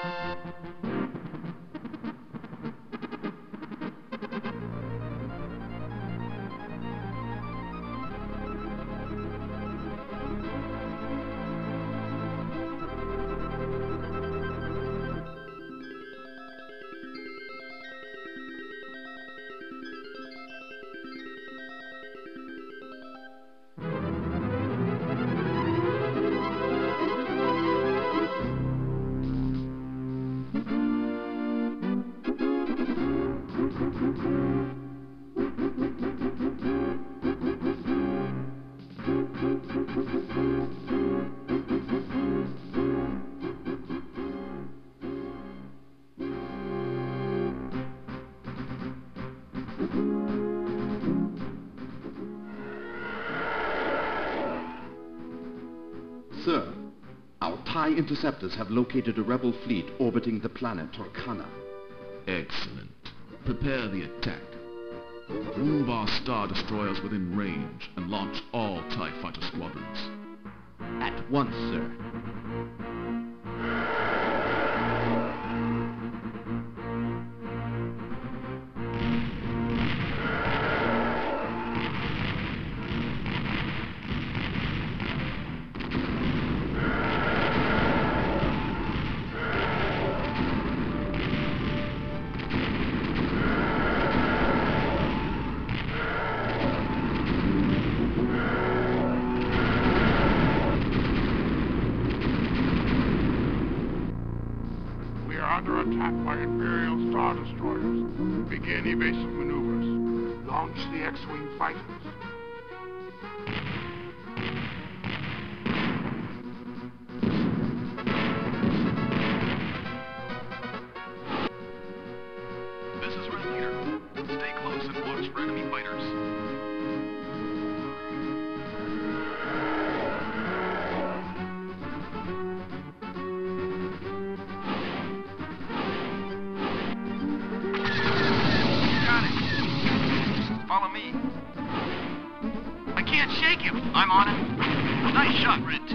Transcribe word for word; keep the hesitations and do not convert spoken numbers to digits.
Sir, our TIE interceptors have located a rebel fleet orbiting the planet Torcana. Excellent. Prepare the attack. Move our Star Destroyers within range and launch all TIE fighter squadrons. At once, sir. Under attack by Imperial Star Destroyers. Begin evasive maneuvers. Launch the X-Wing fighters. This is Red Leader. Stay close and watch for enemy fighters. Follow me. I can't shake him. I'm on it. Nice shot, Red.